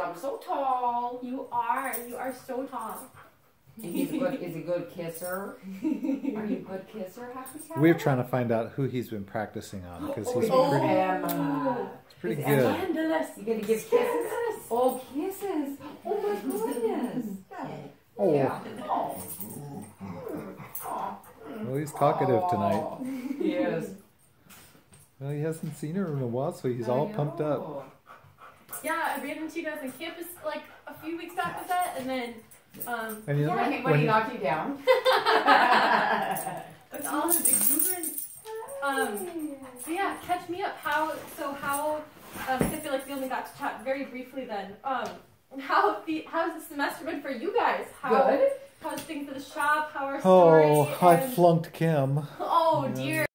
I'm so tall. You are so tall. And he's a good, is a good kisser. Are you a good kisser, Happy Cat? We're trying to find out who he's been practicing on because he's pretty good. Scandalous. You gonna give kisses? Oh, kisses. Oh my goodness. Oh. Yeah. Well, he's talkative tonight. He is. Well, he hasn't seen her in a while, so he's all pumped up. Yeah, I ran into you guys on campus like a few weeks after that, and then And you know, when he knocked you down. with all his exuberance. So yeah, catch me up. How? I feel like we only got to chat very briefly then. How's the semester been for you guys? Good. How's things for the shop? How are oh, story? I flunked Kim. Oh dear.